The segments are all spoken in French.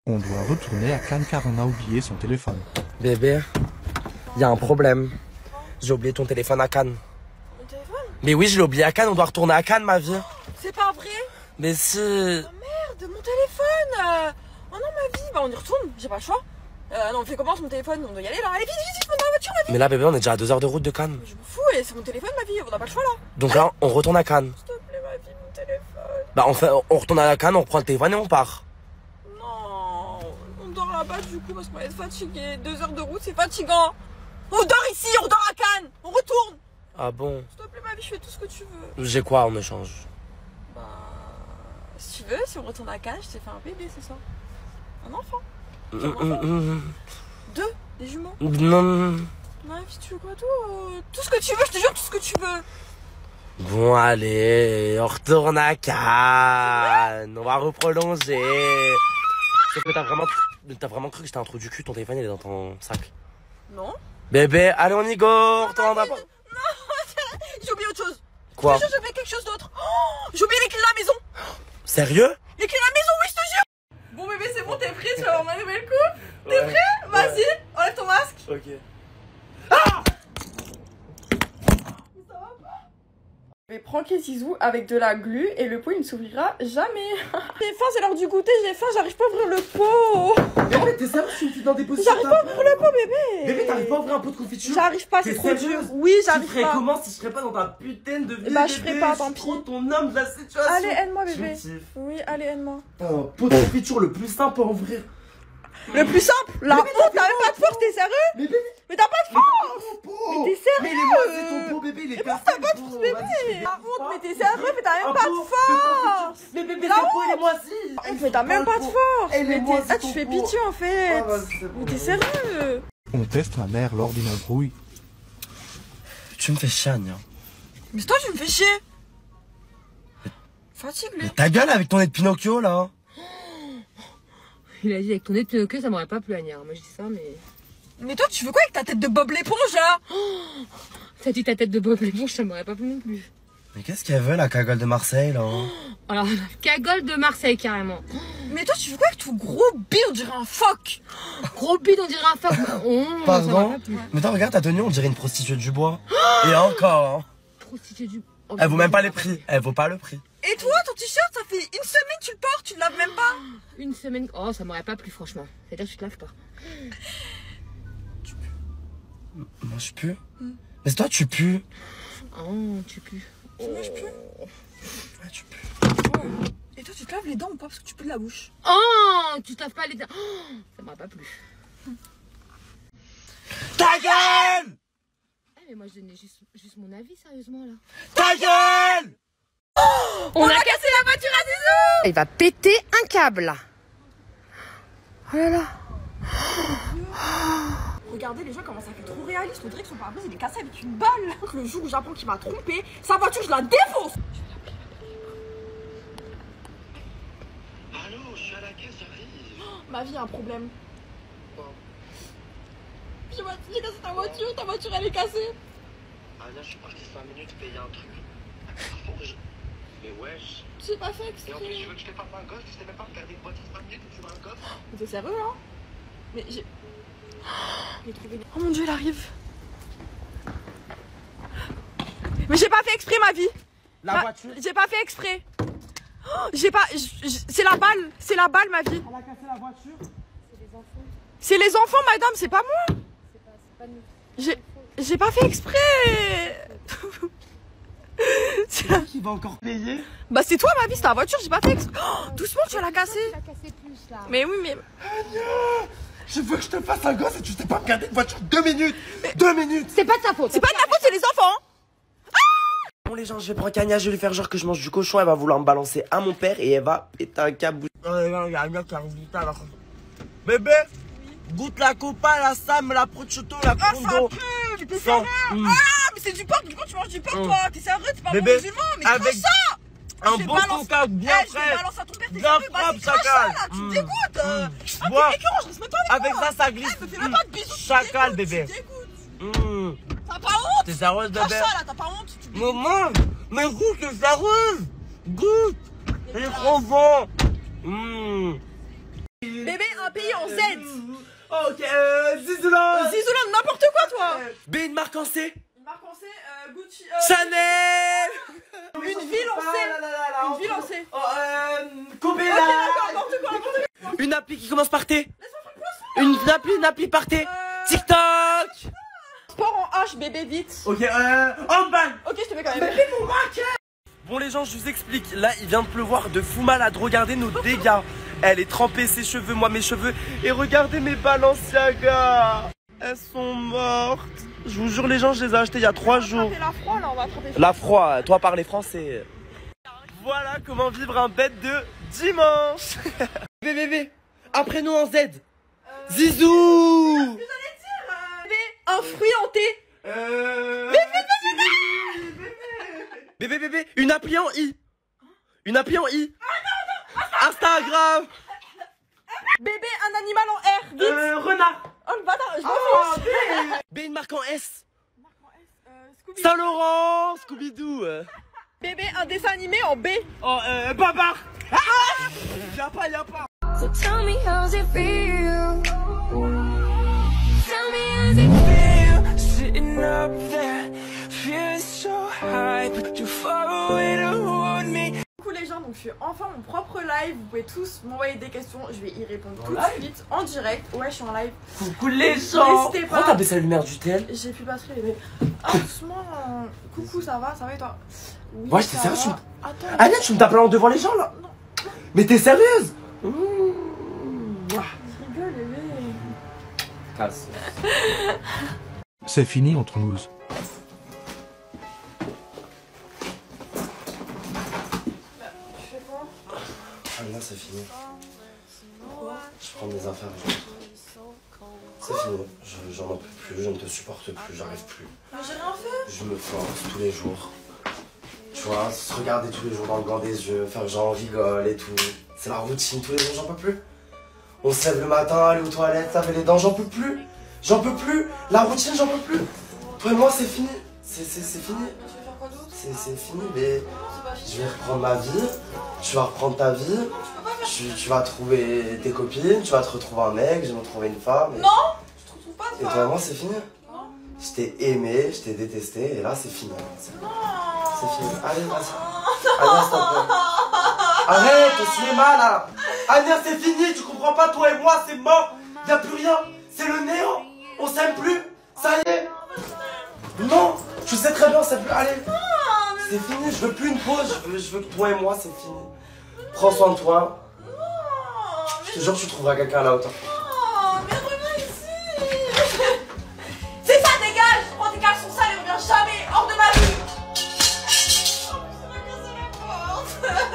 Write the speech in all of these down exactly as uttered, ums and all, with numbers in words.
On doit retourner à Cannes car on a oublié son téléphone. Bébé, il y a un problème. J'ai oublié ton téléphone à Cannes. Mon téléphone? Mais oui, je l'ai oublié à Cannes, on doit retourner à Cannes, ma vie. C'est pas vrai? Mais si... Oh merde, mon téléphone euh... Oh non, ma vie, bah on y retourne, j'ai pas le choix. Euh, non, on fait comment sur mon téléphone? On doit y aller là. Allez, vite, vite, vite, on est dans la voiture, ma vie. Mais là, bébé, on est déjà à deux heures de route de Cannes. Mais je m'en fous, et c'est mon téléphone, ma vie, on n'a pas le choix là. Donc là, on retourne à Cannes. S'il te plaît, ma vie, mon téléphone. Bah, on, fait, on retourne à Cannes, on reprend le téléphone et on part. Non, on dort là-bas du coup parce qu'on est fatigué. Deux heures de route, c'est fatigant. On dort ici, on dort à Cannes, on retourne. Ah bon? S'il te plaît, ma vie, je fais tout ce que tu veux. J'ai quoi en échange? Bah, si tu veux, si on retourne à Cannes, je t'ai fait un bébé, c'est ça? Un enfant. Mmh, mmh, mmh. Deux, des jumeaux. Non. Ma vie, tu veux quoi, toi? euh, Tout ce que tu veux, je te jure, tout ce que tu veux. Bon, allez, on retourne à Cannes. On va reprolonger. Sauf que t'as vraiment, t'as vraiment cru que j'étais un trou du cul, ton téléphone il est dans ton sac. Non. Bébé, allez, on y go, on retourne à... Non, j'ai oublié autre chose. Quoi? Je te jure, j'ai oublié quelque chose d'autre. Oh, j'ai oublié les clés de la maison. Sérieux? Les clés de la maison, oui, je te jure. Bon bébé, c'est bon, t'es prêt? Tu vas avoir ma nouvelle coupe? T'es prêt? Vas-y, enlève ton masque. Ok. Je vais pranker Zizou avec de la glu et le pot il ne s'ouvrira jamais. J'ai faim, c'est l'heure du goûter, j'ai faim, j'arrive pas à ouvrir le pot. Bébé, t'es sérieux, je suis dans des positions. J'arrive pas à ouvrir le pot, bébé. Bébé, t'arrives pas à ouvrir un pot de confiture? J'arrive pas, c'est T'es trop dur. sérieuse? Oui, Tu j'arrive ferais pas. comment si je serais pas dans ta putain de vie? Bah, je bébé? ferais pas, tant suis pis. trop ton homme de la situation. Allez, aide-moi, Je bébé. kiffe. Oui, allez, aide-moi. Un pot de confiture le plus simple à ouvrir. Le plus simple, la honte, t'as t'as même pas de force, t'es sérieux? Mais bébé, Mais t'as pas de force. mais t'es sérieux? Mais il est moi, c'est ton pot, bébé, il est cassé. T'as pas de force, bébé. La honte, mais t'es sérieux? Mais t'as même pas de force. Mais bébé, La ton pot, il est honte. moisi. Mais t'as même pas de force. Elle est Mais moisi, t'es- Ah, ton tu fais pot. pitié en fait. Ah, vas-y, c'est bon. Mais t'es sérieux? On teste la mère lors d'une embrouille. Tu me fais chier, Anya. Mais toi, tu me fais chier. Fatigue, lui. Mais ta gueule avec ton nez de Pinocchio, là. Il a dit avec ton nez de Pinocchio, ça m'aurait pas plu, Agnès. Moi je dis ça, mais. Mais toi, tu veux quoi avec ta tête de Bob l'éponge là? T'as dit ta tête de Bob l'éponge, ça m'aurait pas plu non plus. Mais qu'est-ce qu'elle veut, la cagole de Marseille, là? Alors, cagole de Marseille, carrément. Mais toi, tu veux quoi avec ton gros bide? On dirait un phoque. Gros bide, on dirait un phoque. Bah, oh, ça Pardon? m'aurait pas plu. Mais toi, regarde ta tenue, on dirait une prostituée du bois. Et encore, hein. Prostituée du. Oh, Elle vaut même pas les prix. Elle vaut pas le prix. Et toi, ton t-shirt, ça fait une semaine que tu le portes, tu le laves même pas. Une semaine. Oh, ça m'aurait pas plu, franchement. C'est-à-dire que tu te laves pas. Moi, je pue. Mais toi, tu pues. Oh, tu pues. Moi, je pue. Ouais, tu pues. Et toi, tu te laves les dents ou pas? Parce que tu pues de la bouche. Oh, tu te laves pas les dents. Oh, ça m'aurait pas plu. Ta gueule! Eh, mais moi je donnais juste, juste mon avis, sérieusement, là. Ta gueule! On, a cassé la voiture à Zizou! Il va péter un câble, là. Oh là là. Regardez, les gens comment ça fait trop réaliste. On dirait que son pare-brise il est cassé avec une balle. Le jour où j'apprends qu'il m'a trompé, sa voiture je la défonce. Allô, je suis à la caisse, j'arrive. Ma vie a un problème. Quoi? J'ai j'ai cassé ta voiture, ta voiture elle est cassée. Ah là, je suis parti cinq minutes payer un truc. Franchement, je... Mais wesh. J'ai pas fait Et en plus, tu exprès. veux que je te fasse un gosse? Tu sais même pas regarder une voiture cinq minutes et tu vois un gosse? Mais t'es sérieux là? Mais j'ai... J'ai trouvé... Oh mon dieu, elle arrive. Mais j'ai pas fait exprès ma vie. La Ma- voiture? J'ai pas fait exprès. Oh, j'ai pas... j- j- C'est la balle. C'est la balle ma vie. Elle a cassé la voiture? C'est les enfants madame, c'est pas moi. J'ai... J'ai pas fait exprès. C'est la- Qui va encore payer? Bah c'est toi ma vie, c'est ta voiture, j'ai pas fait exprès. Oh, doucement, tu vas la casser. Mais oui, mais... Je veux que je te fasse un gosse et tu sais pas regarder une voiture deux minutes. Deux minutes. C'est pas de ta faute. C'est pas de ta faute, c'est les enfants. Bon les gens, je vais prendre Kanya, je vais lui faire genre que je mange du cochon, elle va vouloir me balancer à mon père et elle va péter un câble. Bébé, goûte la copa, la sam, la prosciutto, la Ah, ça condo. pue, mais t'es Sans- sérieux? Mm. Ah, mais c'est du porc, du coup tu manges du porc Mm. toi. T'es sérieux, t'es pas Bébé, bon musulman, mais avec crache ça. Un Je bon balance- coca bien Eh, je frais. balance à ton père, t'es Bien sérieux, vas-y, propre, crache ça chacal. là, tu me Mm. dégoûtes. euh. Mm. Ah, Bois. t'es écœurant, je reste même pas avec Avec toi. ça, ça glisse. Eh, me fais même pas de bisous, tu me Chacal, dégoûtes, bébé. Tu me dégoûtes. Mmh. T'as pas honte? T'es sérieuse, Crache bébé? ça là, t'as pas honte? Tu me dégoûtes. Maman, mais goûte, t'es sérieuse? Goûte. C'est trop bon. Mmh. Bébé, un pays en Z. Ok, euh, Zizouland. Zizouland, n'importe quoi, toi. B, une marque en C. Une marque en C, euh, Gucci. Euh, Chanel. Une ville en C. Une ville en C. Oh, euh, Kobela. Ok, d'accord, n'importe quoi, n'importe quoi. Une appli qui commence par T. Une appli, une appli par T. TikTok. Sport en H, bébé, vite. Ok, euh, handball. Ok, je te fais quand même. Bon les gens, je vous explique, là il vient de pleuvoir de fou malade, regardez nos dégâts. Elle est trempée, ses cheveux, moi mes cheveux. Et regardez mes Balenciaga. Elles sont mortes. Je vous jure les gens, je les ai achetées il y a trois jours. La froid là, on va attraper. La froid, toi parler français. Voilà comment vivre un bête de dimanche. Bébé, bébé, après nous en Z. Euh... Zizou. Bébé, un fruit en T. Euh... Bébé, bébé, bébé. Bébé, bébé, une appli en I. Une appli en I. Instagram. Bébé, un animal en R, vite. Euh, renard. Oh le bâtard, je m'en fous. B, une marque en S. Euh, Scooby. Saint-Laurent, Scooby-Doo. Bébé, un dessin animé en B. Oh, euh, Babar. Ah, y'a pas, y'a pas. So tell me how's it feel? Tell me how's it feel? Sitting up there, feeling so high, but too far away to hold me. Coucou les gens, donc je fais enfin mon propre live. Vous pouvez tous m'envoyer des questions, je vais y répondre tout de suite en direct. Ouais, je suis en live. Coucou les gens. N'hésitez Pourquoi pas. t'as baissé la lumière du tel? J'ai plus de batterie, bébé. Ah, doucement. Coucou, ça va, ça va et toi? Oui, Ouais, j'étais ça sérieuse. va. Attends. Annette, tu me t'appelles devant les gens là? Non. Mais t'es sérieuse? Mmh. Je rigole, bébé. Casse. C'est fini entre nous. Ah là c'est fini. Je prends mes affaires, je rentre. C'est fini, je- j'en peux plus, je ne te supporte plus, j'arrive plus. Mais j'ai rien fait. Je me force tous les jours. Tu vois, se regarder tous les jours dans le blanc des yeux, faire genre on rigole et tout. C'est la routine, tous les jours j'en peux plus. On se lève le matin, aller aux toilettes, laver les dents, j'en peux plus. J'en peux plus, la routine j'en peux plus. Toi et moi c'est fini, c'est c'est- c'est fini. Mais tu veux faire quoi d'autre? C'est c'est fini, mais C'est pas fini. je vais reprendre ma vie, tu vas reprendre ta vie. Tu peux pas faire. Tu, tu vas trouver tes copines, tu vas te retrouver un mec, je vais me trouver une femme. Et, Non, je te retrouve pas et toi. toi et moi c'est fini. Non. Je t'ai aimé, je t'ai détesté et là c'est fini. C'est Non. c'est fini. Allez, vas-y. Agnès, s'il te plaît. Arrête au cinéma là. Agnès, c'est fini, tu comprends pas, toi et moi c'est mort. Y'a plus rien, c'est le néant. On s'aime plus, ça y est. Non, tu sais très bien, c'est plus. Allez. C'est fini, je veux plus une pause, je veux, je veux que toi et moi c'est fini. Prends soin de toi. Je te jure, tu trouveras quelqu'un à la hauteur. Oh, mais reviens ici. C'est ça, dégage. Prends tes caleçons sales et reviens jamais hors de ma vie. Oh, ça m'a cassé la porte.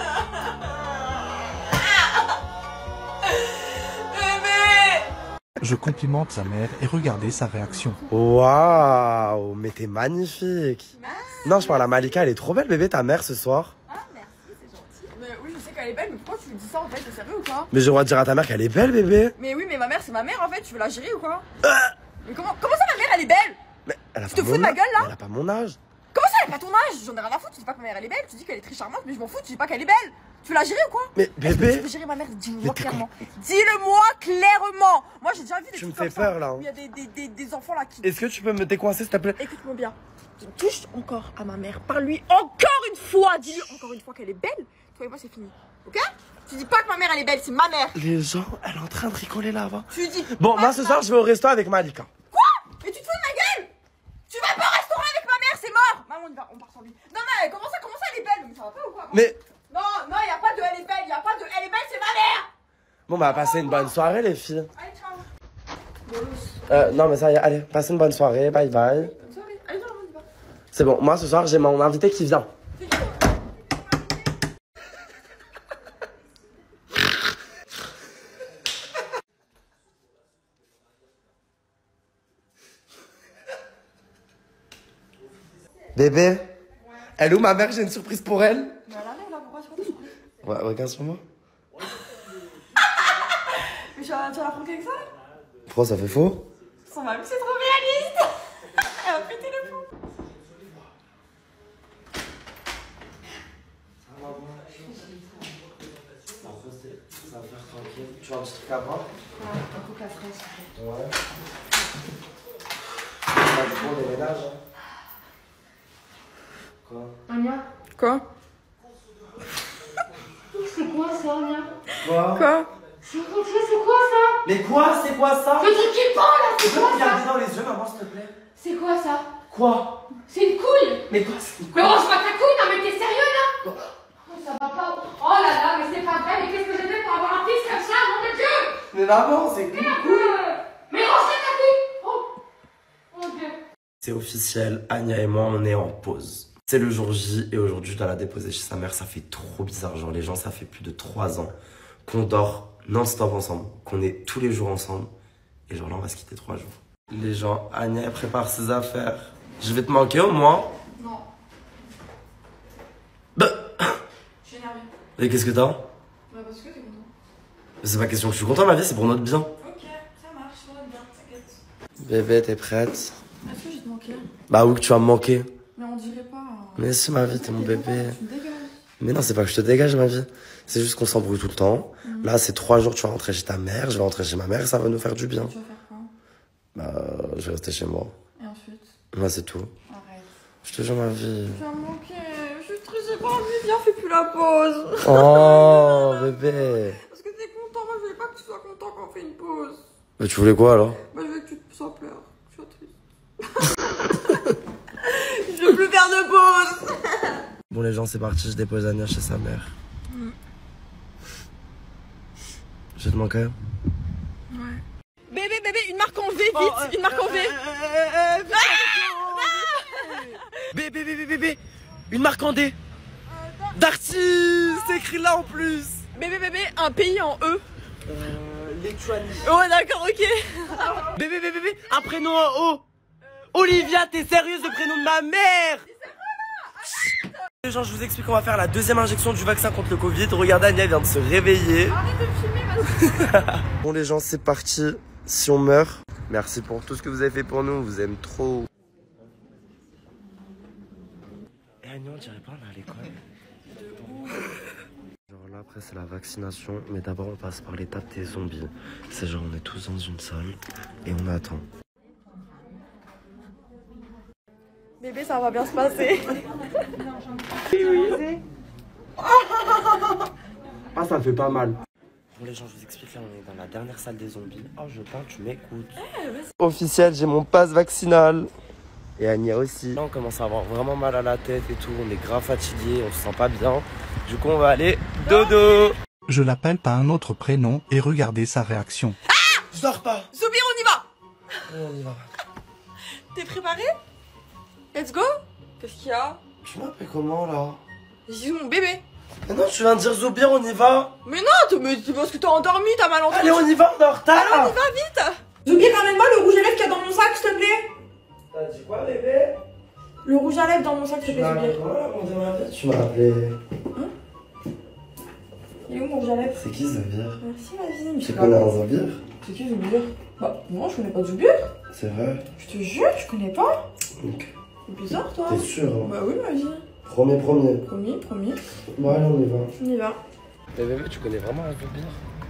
Bébé. Je complimente sa mère et regardez sa réaction. Waouh, mais t'es magnifique. Non, je parle à Malika, elle est trop belle, bébé, ta mère ce soir. Ah, merci, c'est gentil. Mais oui, je sais qu'elle est belle, mais pourquoi tu lui dis ça en fait? T'es sérieux ou quoi? Mais j'ai le droit de dire à ta mère qu'elle est belle, bébé. Mais oui, mais ma mère, c'est ma mère en fait. Tu veux la gérer ou quoi? Mais comment, comment ça, ma mère, elle est belle? Mais elle a Tu pas te mon fous de ma âge. gueule, là? Mais elle a pas mon âge. Comment ça, elle a pas ton âge? J'en ai rien à foutre. Tu dis pas que ma mère, elle est belle. Tu dis qu'elle est très charmante, mais je m'en fous. Tu dis pas qu'elle est belle. Tu veux la gérer ou quoi? Mais Est-ce que bébé, tu veux gérer ma mère? Dis-le Mais moi t'es clairement. Dis-le-moi clairement. Moi, j'ai déjà vu des Tu me trucs fais comme ça, peur, là. où il y a des, des, des, des enfants là qui. est-ce que tu peux me décoincer s'il te plaît? Écoute-moi bien. Tu touches encore à ma mère. Parle-lui encore une fois. Dis-lui encore une fois qu'elle est belle. Toi et moi, c'est fini. Ok? Tu dis pas que ma mère, elle est belle. C'est ma mère. Les gens, elle est en train de rigoler là-bas. Tu dis. Bon, pas moi ce ça. soir, je vais au resto avec Malika. Quoi? Mais tu te fous de ma gueule? Tu vas pas au restaurant avec ma mère, c'est mort. Maman, on y va, on part sans lui. Non, mais comment ça, comment ça, elle est belle? Mais ça va pas ou quoi? Mais Non, non, y a pas de elle est belle, y a pas de elle est belle, c'est ma mère. bon, bah, passez une bonne soirée, les filles. Allez, ciao. Euh, non, mais ça y est, allez, passez une bonne soirée, bye bye. Bonne soirée. Allez, viens, on y va. C'est bon, moi ce soir, j'ai mon invité qui vient. C'est qui? Bébé, elle est où ma mère? J'ai une surprise pour elle. Mais elle arrive là, pourquoi c'est quoi ta surprise? Ouais, regarde sur moi. Mais tu vas tu vas la franquer avec ça là? Pourquoi ça fait faux? Son mamie, c'est trop réaliste. Elle va péter le fou. Ça va rester, ça va faire tranquille. Tu veux un petit truc à boire? Ouais, un coca fraise. Ouais. Ça du bon des ménages, hein. Quoi? Anya? Quoi? C'est quoi ça, Anya? Quoi? Quoi? C'est quoi, c'est quoi ça? Mais quoi? C'est quoi ça? Le truc qui pend là, Tu c'est peux quoi me ça? regarder dans les yeux, maman, s'il te plaît? C'est quoi ça? Quoi? C'est une couille? Mais quoi? C'est Mais range pas ta couille, non mais t'es sérieux là? Oh, ça va pas. Oh là là, mais c'est pas vrai, mais qu'est-ce que j'ai fait pour avoir un fils comme ça, nom de Dieu? Mais maman, c'est cool. Euh, Mais range ta couille! Oh! Mon Dieu! C'est officiel, Anya et moi, on est en pause. C'est le jour J et aujourd'hui, je dois la déposer chez sa mère. Ça fait trop bizarre. Genre, les gens, ça fait plus de trois ans qu'on dort non-stop ensemble, qu'on est tous les jours ensemble. Et genre là, on va se quitter trois jours. Les gens, Anya, elle prépare ses affaires. Je vais te manquer au moins. Non. Bah. Je suis énervée. Et qu'est-ce que t'as? Bah parce que t'es content. C'est pas question que je suis content, ma vie, c'est pour notre bien. Ok, ça marche, ça va bien, t'inquiète. Bébé, t'es prête? Est-ce que je vais te manquer? Bah oui, que tu vas me manquer. Mais on dirait pas. Mais si, ma vie, t'es mon bébé. Tu me dégages. Mais non, c'est pas que je te dégage, ma vie. C'est juste qu'on s'embrouille tout le temps. Mmh. Là, c'est trois jours, tu vas rentrer chez ta mère, je vais rentrer chez ma mère, ça va nous faire du bien. Tu vas faire quoi? Bah, je vais rester chez moi. Et ensuite? Moi, c'est tout. Arrête. Je te jure, ma vie. Tu vas me manquer. Je suis triste, j'ai pas envie. Viens, fais plus la pause. Oh, bébé. Parce que t'es content. Moi, je voulais pas que tu sois content quand on fait une pause. Mais tu voulais quoi, alors? Bah, je veux que tu te sois pleurs. Je suis triste. Je veux plus faire de pause. Bon, les gens, c'est parti, je dépose Anya chez sa mère. Mm. Je te manque. Ouais. Bébé, bébé, une marque en V, vite. Oh, euh, une marque en V. Euh, euh, euh, Bébé, bébé, bébé. Une marque en D. Darty, c'est écrit là en plus. Bébé, bébé, un pays en E. Euh, Lituanie. Ouais, d'accord, ok. Bébé, bébé, bébé, un prénom en O. Olivia, t'es sérieuse, le prénom de ma mère? Les gens, je vous explique qu'on va faire la deuxième injection du vaccin contre le Covid. Regardez, Anya vient de se réveiller. Arrête de me filmer, vas-y. Bon, les gens, c'est parti. Si on meurt, merci pour tout ce que vous avez fait pour nous. On vous aime trop. Et Anya, on dirait pas on est à l'école. Genre là, après, c'est la vaccination. Mais d'abord, on passe par l'étape des zombies. C'est genre, on est tous dans une salle et on attend. Bébé, ça va bien se passer. Ah, ça fait pas mal. Bon, les gens, je vous explique, là, on est dans la dernière salle des zombies. Oh, je parle, tu m'écoutes. Officiel, j'ai mon passe vaccinal. Et Anya aussi. Là, on commence à avoir vraiment mal à la tête et tout. On est grave fatigué, on se sent pas bien. Du coup, on va aller dodo. Je l'appelle par un autre prénom et regardez sa réaction. Ah, je dors pas. Zoubir, on y va. On y va. T'es préparé? Let's go. Qu'est-ce qu'il y a? Tu m'appelles comment, là? J'ai mon bébé. Mais non, tu viens de dire Zoubir, on y va. Mais non, mais c'est parce que t'as endormi, t'as mal entendu. Allez, on y va, on est en retard. Allez, on y va vite. Zoubir, ramène-moi le rouge à lèvres qu'il y a dans mon sac, s'il te plaît. T'as dit quoi, bébé? Le rouge à lèvres dans mon sac, s'il te plaît, Zoubir. Tu m'as appelé. Hein? Il est où mon rouge à lèvres? C'est qui Zoubir? Merci, ma vie. Tu connais un Zoubir? C'est qui Zoubir? Bah, non, je connais pas Zoubir. C'est vrai. Je te jure, je connais pas. Donc, C'est bizarre, toi. t'es sûr, hein? Bah oui, ma vie. Premier, premier. Promis, promis. Bon, allez, on y va. On y va. Mais bébé, tu connais vraiment un Zoubir?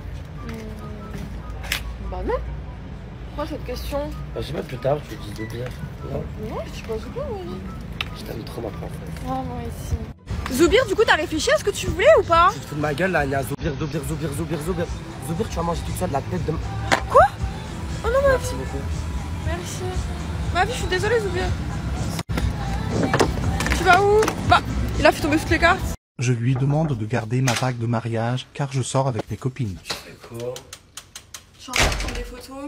Bah non. Pourquoi cette question? Bah, je sais pas, plus tard, tu dis Zoubir. Non? Non, je dis pas Zoubir, ma vie. Je t'aime trop, ma princesse. Ah, moi aussi. Zoubir, du coup, t'as réfléchi à ce que tu voulais ou pas? Tu te fous de ma gueule, là, Anya. Zoubir, Zoubir, Zoubir, Zoubir, Zoubir. Zoubir, tu vas manger toute seule la tête de... Quoi? Oh non, ma Merci vie. beaucoup. Merci. Ma vie, je suis désolée, Zoubir. Tu vas où? Bah, il a fait tomber toutes les cartes. Je lui demande de garder ma bague de mariage car je sors avec mes copines. Tu fais quoi? Je suis en train de prendre des photos.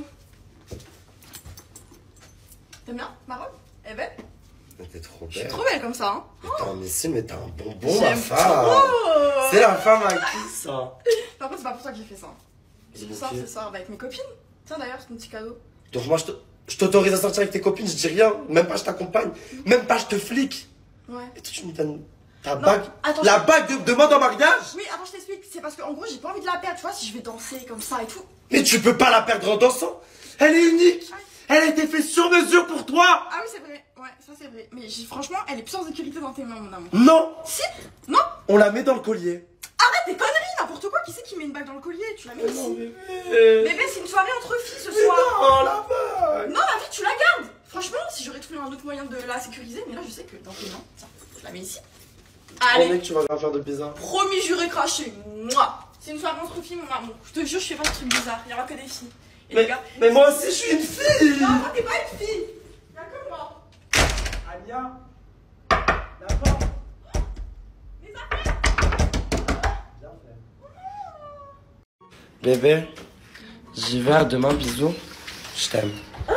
T'aimes bien ma robe? Elle est belle? Mais t'es trop belle. Je suis trop belle comme ça, hein? Mais t'es un missile, mais t'es un bonbon, ma J'aime femme. trop. C'est la femme à qui, ça? Par contre, c'est pas pour toi que j'ai fait ça. J'ai fait ça ce soir avec mes copines. Tiens, d'ailleurs, c'est mon petit cadeau. Donc moi, je te- je t'autorise à sortir avec tes copines, je dis rien. Même pas je t'accompagne. Même pas je te flique. Ouais. Et toi, tu me donnes ta bague. attends, La je- bague de demande en mariage? Oui, attends, je t'explique. C'est parce qu'en gros, j'ai pas envie de la perdre. Tu vois, si je vais danser comme ça et tout. Mais tu peux pas la perdre en dansant. Elle est unique. Elle a été faite sur mesure pour toi. Ah oui, c'est vrai. Ouais, ça c'est vrai. Mais j'ai- franchement, elle est plus en sécurité dans tes mains, mon amour. Non. Si? Non? On la met dans le collier. Arrête tes conneries, n'importe quoi. Qui c'est qui met une bague dans le collier? Tu la mets ici. Bébé, Bébé, c'est une soirée entre filles ce mais soir. non, la bague. Non, ma vie, tu la gardes. Franchement, si j'aurais trouvé un autre moyen de la sécuriser, mais là, je sais que dans tes mains, tiens, je la mets ici. Allez. Allez, Que tu vas rien faire de bizarre. promis, juré, craché. Moi, c'est une soirée entre filles, mon amour. Je te jure, je fais pas de trucs bizarres. Il y aura que des filles. Et les Mais, gars, mais moi aussi, je suis une fille. non, toi, t'es pas une fille. Y'a que moi. Anya, la porte. Les affaires. Bien fait. Bébé, j'y vais, à demain, bisous. Je t'aime.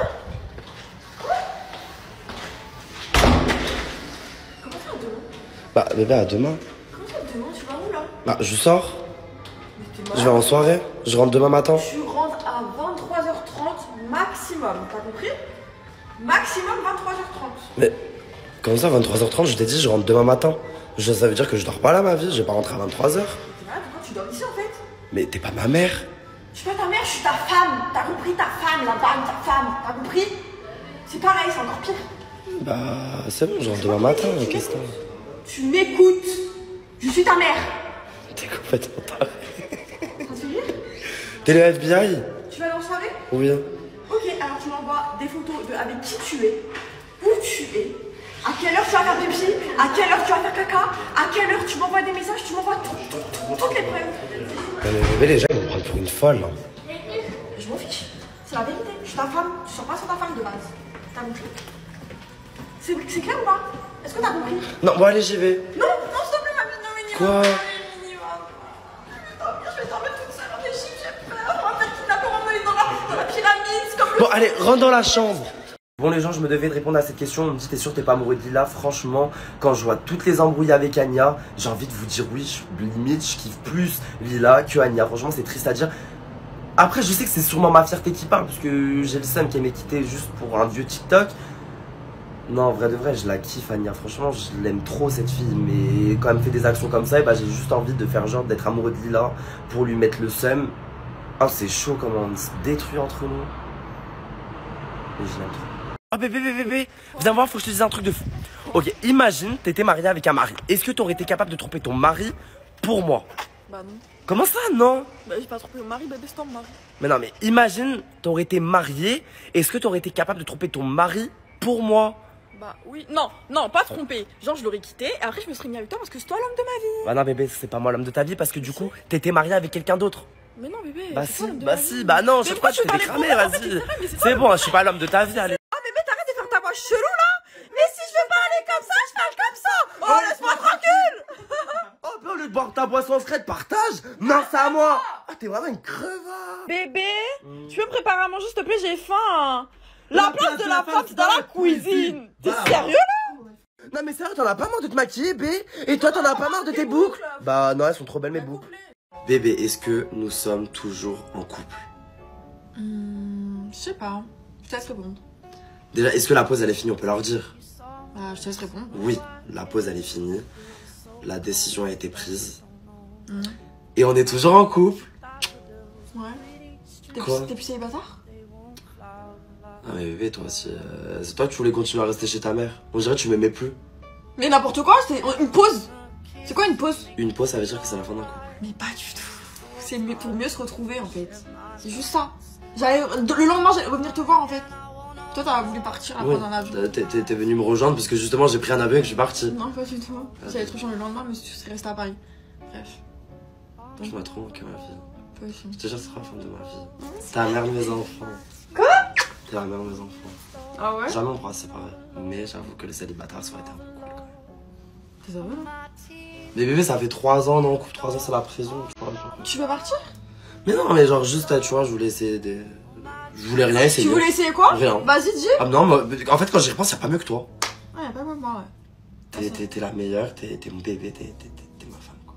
Comment ça, demain? Bah, bébé, à demain. Comment ça, demain? Tu vas où là? Bah, je sors. Mais t'es Je malade. vais en soirée. Je rentre demain matin. Tu rentres à vingt-trois heures trente maximum, t'as compris? Maximum vingt-trois heures trente. Mais, comment ça, vingt-trois heures trente? Je t'ai dit, je rentre demain matin. Je, ça veut dire que je dors pas là, ma vie. Je vais pas rentrer à vingt-trois heures. T'es malade, pourquoi tu dors ici en fait? Mais t'es pas ma mère. Je suis pas ta mère, je suis ta femme. T'as compris, ta femme, la dame, ta femme. T'as compris? C'est pareil, c'est encore pire. Bah, c'est bon, je rentre demain matin. Qu'est-ce que t'as? Tu m'écoutes. Je suis ta mère. T'es complètement taré. Ça te fait rire? T'es le F B I? Tu vas dans la soirée? Oui. Ok, alors tu m'envoies des photos de avec qui tu es, où tu es, à quelle heure tu vas faire pipi, à quelle heure tu vas faire caca, à quelle heure tu m'envoies des messages, tu m'envoies tout, tout, tout, toutes les preuves. Non, mais bébé, les gens, ils vont me prendre pour une folle. Hein. Je m'en fiche, c'est la vérité. Je suis ta femme, tu sors pas sur ta femme de base. T'as compris? C'est c'est clair ou pas? Est-ce que t'as compris? Non, bon, allez, j'y vais. Non, non, s'il te plaît, ma vie, non, mais Quoi? Je vais dormir toute seule en Égypte, j'ai peur. On va faire kidnapper, on va m'emmener dans la, dans la pyramide, c'est comme le... Bon, allez, rentre dans la chambre. Bon, les gens, je me devais de répondre à cette question. On me dit, t'es sûr, t'es pas amoureux de Lila? Franchement, quand je vois toutes les embrouilles avec Anya, j'ai envie de vous dire oui. Je, limite, je kiffe plus Lila que Anya. Franchement, c'est triste à dire. Après, je sais que c'est sûrement ma fierté qui parle, parce que j'ai le seum qui m'ait quitté juste pour un vieux TikTok. Non, en vrai de vrai, je la kiffe, Anya. Franchement, je l'aime trop, cette fille. Mais quand elle me fait des actions comme ça, et bah, j'ai juste envie de faire genre d'être amoureux de Lila pour lui mettre le seum. Ah, c'est chaud comment on se détruit entre nous. Et je l'aime trop. Oh bébé, bébé, bébé, viens voir, faut que je te dise un truc de fou. Ok, imagine, t'étais marié avec un mari. Est-ce que t'aurais été capable de tromper ton mari pour moi? Bah non. Comment ça, non? Bah j'ai pas trompé mon mari, bébé, c'est ton mari. Mais non, mais imagine, t'aurais été marié. Est-ce que t'aurais été capable de tromper ton mari pour moi? Bah oui, non, non, pas trompé. Genre je l'aurais quitté et après je me serais mis avec toi parce que c'est toi l'homme de ma vie. Bah non bébé, c'est pas moi l'homme de ta vie parce que du coup, t'étais marié avec quelqu'un d'autre. Mais non bébé. Bah c'est si, toi l'homme de bah ma si, vie. bah non, Mais je sais pourquoi pas, tu tu fais veux des pas cramés, les prendre? vas-y. Mais c'est toi C'est l'homme bon, je suis pas l'homme de ta vie, allez. Ah bébé, t'arrêtes de faire ta voix chelou là. Mais si je veux parler comme ça, je parle comme ça. Oh laisse-moi tranquille. Oh, bah, au lieu de boire ta boisson secrète, partage. Non, c'est à moi. Ah, t'es vraiment une crevard. Bébé, tu peux me préparer à manger s'il te plaît, j'ai faim. La place de la femme c'est dans la cuisine. T'es sérieux là? Non mais sérieux, t'en as pas marre de te maquiller, bé? Et toi, t'en as pas marre de tes boucles? Bah non, elles sont trop belles mes boucles. Bébé, est-ce que nous sommes toujours en couple? Hum, je sais pas. Je te laisse répondre. Déjà, est-ce que la pause elle est finie? On peut leur dire. Bah, je te laisse répondre. Oui, la pause elle est finie. La décision a été prise. Hum. Et on est toujours en couple. Ouais. T'es Quoi? plus, t'es plus célibataire? Ah mais bébé, toi aussi, euh, c'est toi que tu voulais continuer à rester chez ta mère. On dirait que tu m'aimais plus. Mais n'importe quoi, c'est une pause. C'est quoi une pause? Une pause, ça veut dire que c'est la fin d'un couple. Mais pas du tout. C'est mieux- pour mieux se retrouver en fait. C'est juste ça. J'allais, le lendemain, j'allais revenir te voir en fait. Toi, t'as voulu partir à Oui, prendre un avion. t'es- t'es t'es venu me rejoindre parce que justement j'ai pris un avion et que je suis parti. Non, pas du tout. J'allais te rejoindre le lendemain, mais tu serais resté à Paris. Bref. Je m'as trop manqué ma vie. Toi aussi. Je te jure, ce sera la fin de ma vie. T'es la mère de mes enfants. Quoi? T'es la mère de mes enfants. Ah ouais? Jamais on pourra se séparer. Mais j'avoue que le célibataire, ça aurait été un peu cool quand même. T'es sérieux là? Mais bébé, ça fait trois ans, non, couple, trois ans, c'est la prison, tu vois. Genre. Tu veux partir? Mais non, mais genre, juste, tu vois, je voulais essayer des. Je voulais rien essayer. Tu voulais essayer quoi? Rien. Vas-y, dis. Ah non, mais en fait, quand j'y repense, y'a pas mieux que toi. Ouais, y'a pas moi, moi, ouais. T'es t'es- t'es la meilleure, t'es t'es mon bébé, t'es t'es- t'es- t'es ma femme, quoi.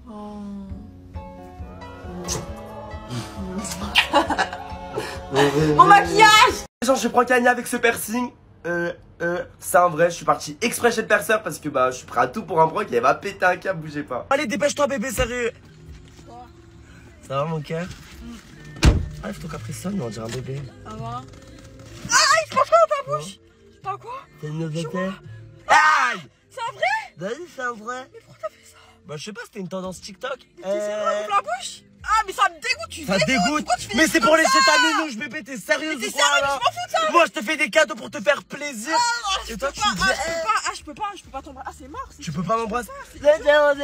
Oh. Mon maquillage! Genre, je prends Kanye avec ce piercing. Euh, euh, c'est un vrai, je suis parti exprès chez le perceur parce que bah, je suis prêt à tout pour un broc et elle va péter un câble, bougez pas. Allez, dépêche-toi, bébé, sérieux. Ça va, mon cœur? Ah, il faut ton capricone, mais on dirait un bébé. Ça va? Aïe, je mange quoi dans ta bouche? Je sais pas quoi? T'es une nouvelle. Aïe! C'est un vrai? Vas-y, c'est un vrai. Mais pourquoi t'as fait ça? Bah je sais pas, c'était une tendance TikTok. T'es sérieux, ouvre la bouche? Ah mais ça me dégoûte, tu Ça dégoûte. Mais c'est pour laisser ta minouche, bébé, t'es sérieuse T'es ou quoi sérieux, là? je m'en fous de ça. Moi je te fais des cadeaux pour te faire plaisir. Ah, Et je toi peux tu pas, me dis, ah, je eh, peux pas, ah je peux pas, je peux pas t'embrasser. Ah c'est mort. tu peux pas m'embrasser. Mais enlève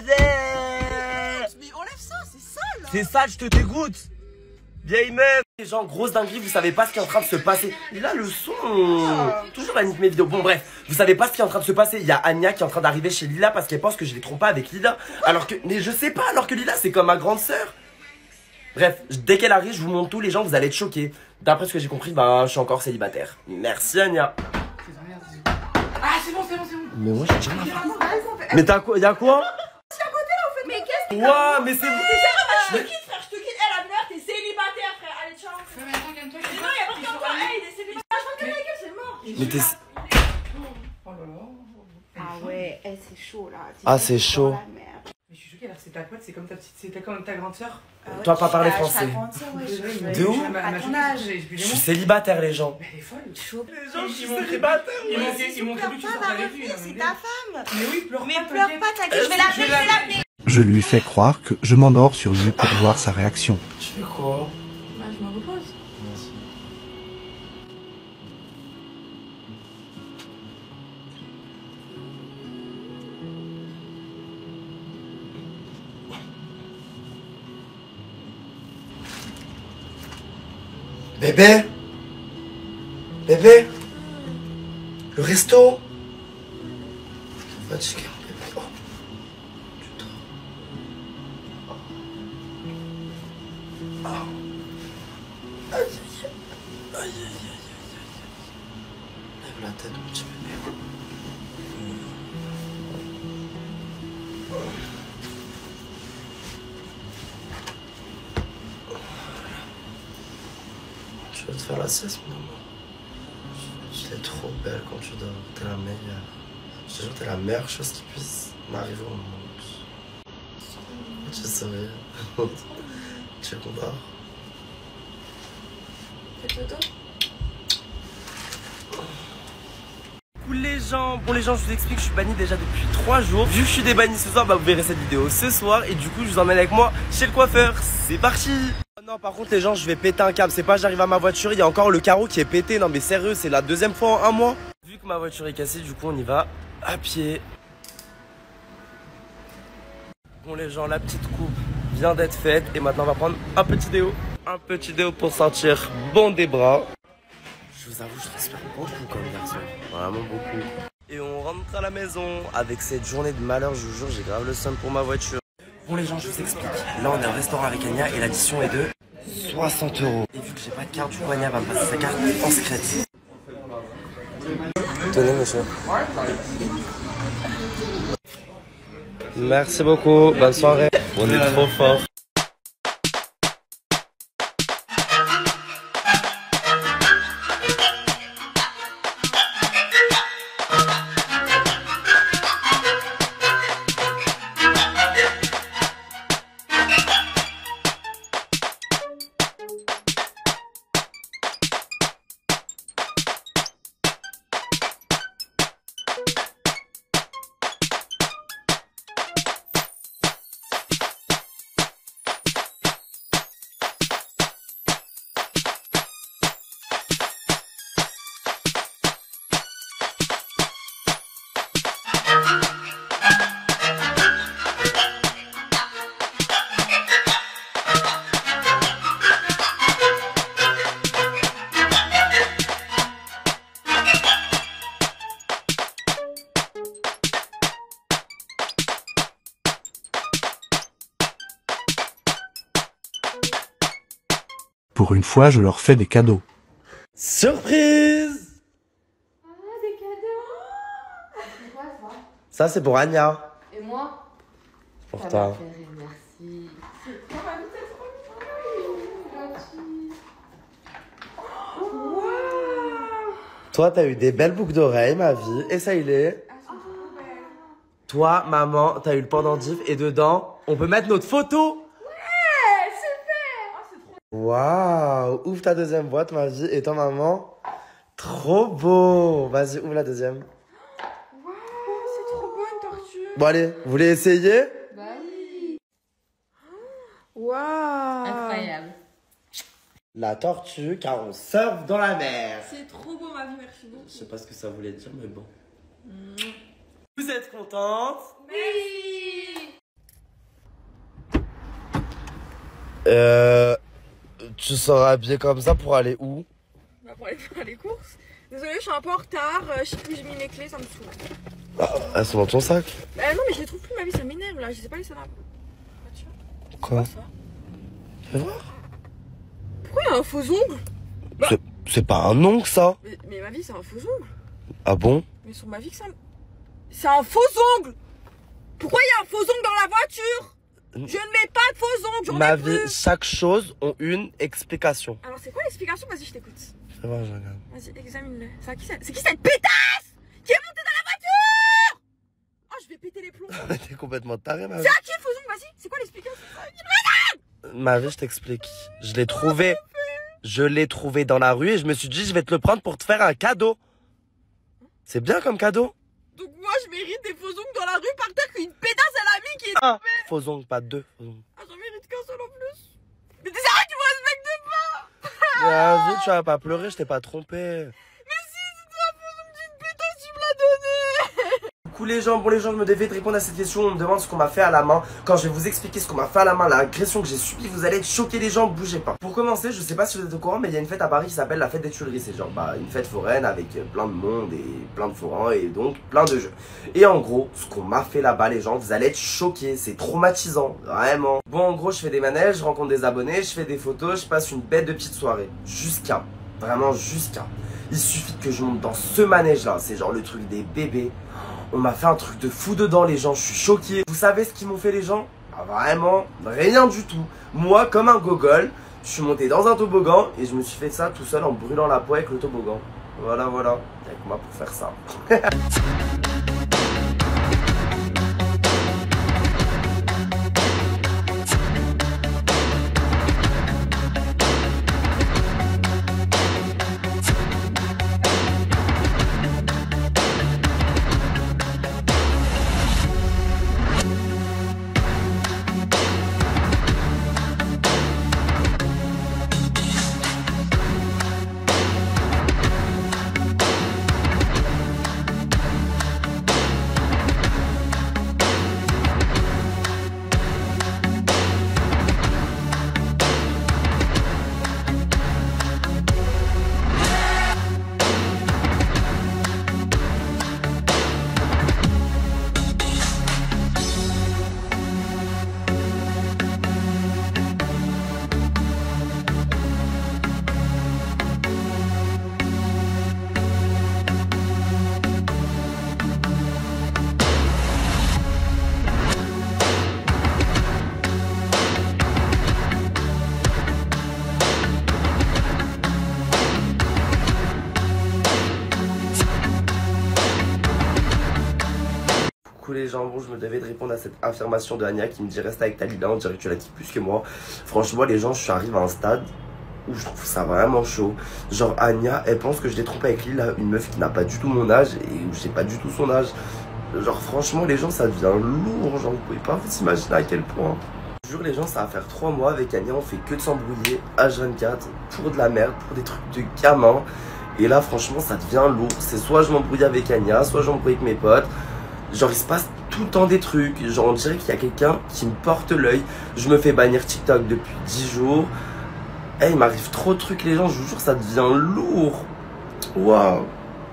ça, c'est sale. C'est sale, je te dégoûte. Vieille meuf. Les gens, grosse dinguerie, vous savez pas ce qui est en train de se passer. Et là, le son. Toujours Annick mes vidéos. Bon, bref, vous savez pas ce qui est en train de se passer. Il y a Anya qui est en train d'arriver chez Lila parce qu'elle pense que je l'ai trompé avec Lila. Alors que. Mais je sais pas, alors que Lila, c'est comme ma grande sœur. Bref, dès qu'elle arrive, je vous montre tout. Les gens, vous allez être choqués. D'après ce que j'ai compris, ben, je suis encore célibataire. Merci, Anya. Ah, c'est bon, c'est bon, c'est bon. Mais moi, j'ai jamais. Mais t'as quoi? Y'a quoi? Mais qu'est-ce que Ouah, mais c'est. je te quitte frère, je te quitte. Eh la mère, t'es célibataire frère, allez ciao. Mais attends, calme-toi, je Mais sais non, pas. y'a pas de toi, hey, il est célibataire. Ah, je vois que la gueule, c'est mort. Mais t'es. Oh là là. Ah ouais, eh, c'est chaud là. Ah, c'est chaud. Mais je suis choquée, alors c'est ta pote, c'est comme ta petite, c'est comme ta grande sœur. Toi, pas parler français. De où? À ton âge. Je suis célibataire, les gens. Mais elle est folle. Les gens, je suis Ils m'ont célibataire. Ils m'ont ils m'ont cru que tu sortais avec lui. C'est ta femme. Mais oui, pleure Mais pas. pleure t'inquiète. pas, t'inquiète, je vais l'appeler, je vais l'appeler. Je lui fais croire que je m'endors sur lui pour voir sa réaction. Tu fais quoi? Bah, je me repose. Bébé? Bébé? Le resto? Fatigué, bébé. Oh. Tu dors. Oh. Oh. Aïe, aïe, aïe, aïe, aïe, aïe, aïe. Lève la tête, mon petit bébé. Tu vas te faire la sieste, maman. Tu es trop belle quand tu dors. T'es la meilleure. Je te jure, t'es la meilleure chose qui puisse m'arriver au monde. Tu saurais. Tu es qu'on dort. Fais dodo. Coucou les gens, bon les gens je vous explique, je suis banni déjà depuis trois jours. Vu que je suis débanni ce soir, bah vous verrez cette vidéo ce soir. Et du coup je vous emmène avec moi chez le coiffeur. C'est parti. Oh non par contre les gens, je vais péter un câble. C'est pas j'arrive à ma voiture, il y a encore le carreau qui est pété. Non mais sérieux, c'est la deuxième fois en un mois. Vu que ma voiture est cassée, du coup on y va à pied. Bon les gens, la petite coupe vient d'être faite. Et maintenant on va prendre un petit déo. Un petit déo pour sentir bon des bras. Je vous avoue, je transpire beaucoup comme garçon. Vraiment beaucoup. Et on rentre à la maison avec cette journée de malheur, je vous jure, j'ai grave le seum pour ma voiture. Bon les gens, je vous explique. Là on est au restaurant avec Anya et l'addition est de soixante euros. Et vu que j'ai pas de carte, du coup Anya va me passer sa carte en secrète. Tenez monsieur. Merci beaucoup, bonne soirée. On est trop fort. Pour une fois, je leur fais des cadeaux. Surprise! Ah, des cadeaux. C'est quoi ça? Ça c'est pour Anya. Et moi? Pour Ça toi. m'a fait rire, merci. C'est trop gentil. Toi t'as eu des belles boucles d'oreilles ma vie. Et ça il est. Toi maman t'as eu le pendentif et dedans on peut mettre notre photo. Waouh, ouvre ta deuxième boîte, ma vie. Et toi, maman, trop beau. Vas-y, ouvre la deuxième. Waouh, c'est trop beau une tortue. Bon allez, vous voulez essayer? Bah oui. Waouh. Incroyable. La tortue, car on surfe dans la mer. C'est trop beau, ma vie, merci beaucoup. Je sais pas ce que ça voulait dire, mais bon. Mmh. Vous êtes contente? Oui. Euh... Tu seras habillée comme ça pour aller où? Bah pour aller faire les courses. Désolée, je suis un peu en retard. Euh, je sais plus où j'ai mis mes clés, ça me saoule. Ah, elles sont dans ton sac? Bah non, mais je les trouve plus, ma vie, ça m'énerve là. Je sais pas laisser dans la voiture. Quoi? Ça. Fais voir. Pourquoi il y a un faux ongle? Bah... C'est pas un ongle ça? Mais, mais ma vie, c'est un faux ongle. Ah bon? Mais sur ma vie que ça... C'est un faux ongle. Pourquoi il y a un faux ongle dans la voiture? Je ne mets pas de faux ongles, j'en Ma ai plus. vie, chaque chose ont une explication. Alors c'est quoi l'explication? Vas-y, je t'écoute. Fais voir, je regarde. Vas-y, examine-le. C'est qui, c'est qui cette pétasse qui est montée dans la voiture? Oh, je vais péter les plombs. T'es complètement taré, ma vie. C'est à qui le faux ongle? Vas-y, c'est quoi l'explication? Ma vie, je t'explique. Je l'ai trouvé. Je l'ai trouvé dans la rue et je me suis dit, je vais te le prendre pour te faire un cadeau. C'est bien comme cadeau. Donc moi, je mérite des faux ongles dans la rue par terre qu'une pétasse elle a mis qui est... Un faux ongle, pas deux faux ongles. Ah, j'en mérite qu'un seul en plus. Mais arrête, tu me respectes pas. Ma vie, tu vas pas pleurer, je t'ai pas trompé. Mais si, c'était un faux ongle d'une pétasse, tu me l'as donné. Coucou les gens, bon les gens, je me devais de répondre à cette question. On me demande ce qu'on m'a fait à la main. Quand je vais vous expliquer ce qu'on m'a fait à la main, l'agression que j'ai subie, vous allez être choqués les gens, bougez pas. Pour commencer, je sais pas si vous êtes au courant, mais il y a une fête à Paris qui s'appelle la fête des Tuileries. C'est genre bah, une fête foraine avec plein de monde et plein de forains et donc plein de jeux. Et en gros, ce qu'on m'a fait là-bas les gens, vous allez être choqués, c'est traumatisant, vraiment. Bon en gros, je fais des manèges, je rencontre des abonnés, je fais des photos, je passe une bête de petite soirée. Jusqu'à, vraiment jusqu'à. Il suffit que je monte dans ce manège là, c'est genre le truc des bébés. On m'a fait un truc de fou dedans les gens, je suis choqué. Vous savez ce qu'ils m'ont fait les gens? Ah, vraiment, rien du tout. Moi, comme un gogol, je suis monté dans un toboggan et je me suis fait ça tout seul en brûlant la peau avec le toboggan. Voilà, voilà, avec moi pour faire ça. Coucou les gens, bon je me devais de répondre à cette affirmation de Anya qui me dit reste avec Talila, on dirait que tu la kiffes plus que moi. Franchement les gens, je suis arrivé à un stade où je trouve ça vraiment chaud. Genre Anya, elle pense que je l'ai trompé avec Lila, une meuf qui n'a pas du tout mon âge et où j'ai pas du tout son âge. Genre franchement les gens ça devient lourd, genre vous pouvez pas vous imaginer à quel point. Je jure les gens, ça va faire trois mois avec Anya, on fait que de s'embrouiller H vingt-quatre pour de la merde, pour des trucs de gamins. Et là franchement ça devient lourd, c'est soit je m'embrouille avec Anya, soit je m'embrouille avec mes potes. Genre il se passe tout le temps des trucs, genre on dirait qu'il y a quelqu'un qui me porte l'œil. Je me fais bannir TikTok depuis dix jours. Eh hey, il m'arrive trop de trucs les gens, je vous jure ça devient lourd. Waouh.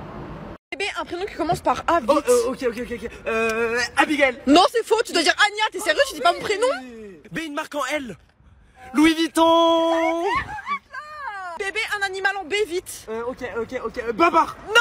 Bébé, un prénom qui commence par A, vite. Oh, euh, ok ok ok ok, euh, Abigail. Non c'est faux, tu dois dire Anya, t'es sérieux, tu dis pas mon prénom? B une marque en L. Louis Vuitton. Bébé, un animal en B, vite. Euh, ok ok ok, euh, Babar. Non,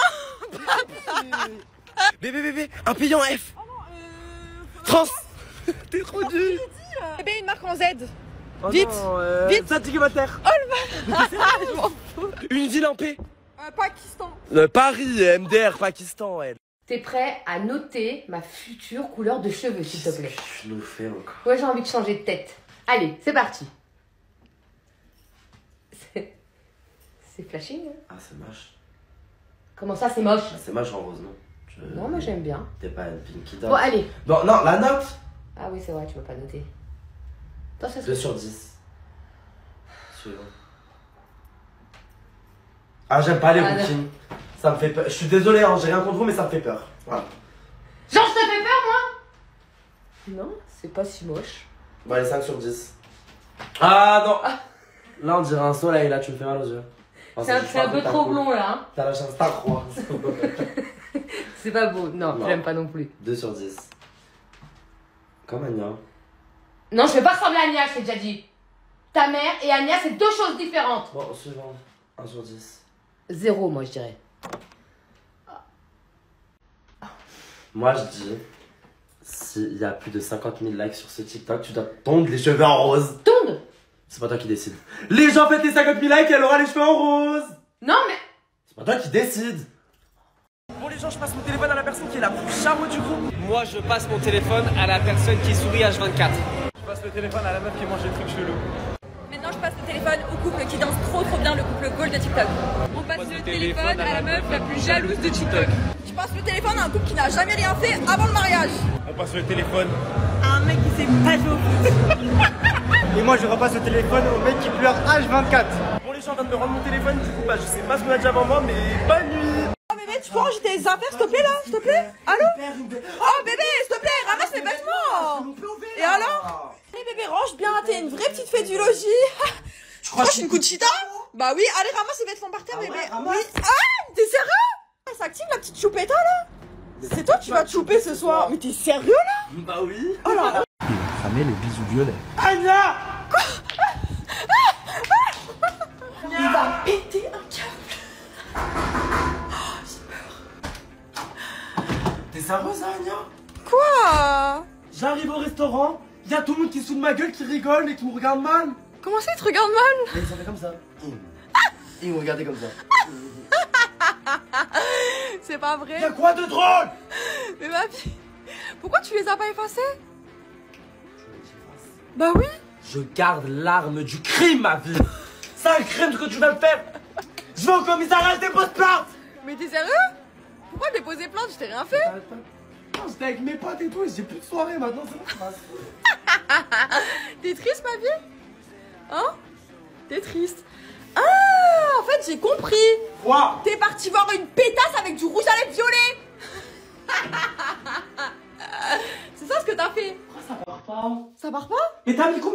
pas point. Bébé bébé, un pays en F. Oh non, euh... France. T'es trop dur. Bébé, une marque en Z. Oh Vite, non, euh, vite. Saint-Guimater. Oh le mal. Une ville en paix. euh, Pakistan. euh, Paris, M D R, Pakistan, elle. T'es prêt à noter ma future couleur de cheveux, s'il te plaît? Je le fais encore. Ouais, j'ai envie de changer de tête. Allez, c'est parti. C'est... C'est flashing, hein? Ah c'est moche. Comment ça, c'est moche? Ah, c'est moche en rose non. Tu Je... Non, moi j'aime bien. T'es pas une Pinky Dot. Bon, allez. Bon, non, la note. Ah oui, c'est vrai, tu peux pas noter. Attends, ça deux sur dix. Suivant. Ah, j'aime pas les Ah, routines. Ça me fait peur. Je suis désolé, hein, j'ai rien contre vous, mais ça me fait peur. Voilà. Genre, ça fait peur, moi? Non, c'est pas si moche. Bon, allez, cinq sur dix. Ah non. Là, on dirait un soleil, là, tu me fais mal aux yeux. C'est un, un peu trop blond, là. Hein. T'as la chance, t'as croix. C'est pas beau. Non, Non. j'aime pas non plus. deux sur dix. Comme Anya. Non, je vais pas ressembler à Anya, je t'ai déjà dit. Ta mère et Anya, c'est deux choses différentes. Bon, suivant. un sur dix. Zéro, moi, je dirais. Moi, je dis, s'il y a plus de cinquante mille likes sur ce TikTok, tu dois tondre les cheveux en rose. Tonde. C'est pas toi qui décide. Les gens fêtent les cinquante mille likes et elle aura les cheveux en rose. Non, mais... C'est pas toi qui décide. Bon les gens, je passe mon téléphone à la personne qui est la plus charme du groupe. Moi, je passe mon téléphone à la personne qui sourit H vingt-quatre. Je passe le téléphone à la meuf qui mange des trucs chelous. Maintenant, je passe le téléphone au couple qui danse trop trop bien, le couple gold de TikTok. On passe le téléphone à la meuf la plus jalouse de TikTok. Je passe le téléphone à un couple qui n'a jamais rien fait avant le mariage. On passe le téléphone. À un mec qui sait pas jouer au foot. Et moi, je repasse le téléphone au mec qui pleure H vingt-quatre. Bon les gens viennent de me rendre mon téléphone, du coup, bah je sais pas ce qu'on a dit avant moi, mais bonne nuit. Oh bébé, tu peux ranger tes affaires s'il te plaît là, s'il te plaît? Allô? Oh bébé, s'il te plaît, ramasse mes vêtements. Et alors? Allez bébé, range bien, t'es une vraie petite fée du logis. Tu crois que je suis une Conchita? Bah oui, allez ramasse les vêtements par terre bébé. Oui. Ah, t'es sérieux? Ça active la petite choupetta là? C'est toi qui vas te chouper ce soir. Mais t'es sérieux là? Bah oui. Oh là. Il a cramé les bisous violets. Anya! Il va péter un câble. T'es sérieuse Anya? Quoi? J'arrive au restaurant, y a tout le monde qui se fout de ma gueule, qui rigole et qui me regarde mal. Comment ça, il te regarde mal? Et ils ont fait comme ça. Ils m'ont regardé comme ça. C'est pas vrai. Y'a quoi de drôle? Mais ma fille, pourquoi tu les as pas effacés? Bah oui. Je garde l'arme du crime, ma vie. C'est un crime ce que tu vas me faire. Je vais au commissariat, je dépose plainte. Mais t'es sérieux? Pourquoi déposer plainte? Je t'ai rien fait. Non, j'étais avec mes potes et tout, et j'ai plus de soirée maintenant, c'est bon. T'es triste, ma vie? Hein? T'es triste. Ah, en fait, j'ai compris. Quoi? T'es parti voir une pétasse avec du rouge à lèvres violet. C'est ça ce que t'as fait? Pourquoi ça part pas? Ça part pas? Mais t'as mis quoi?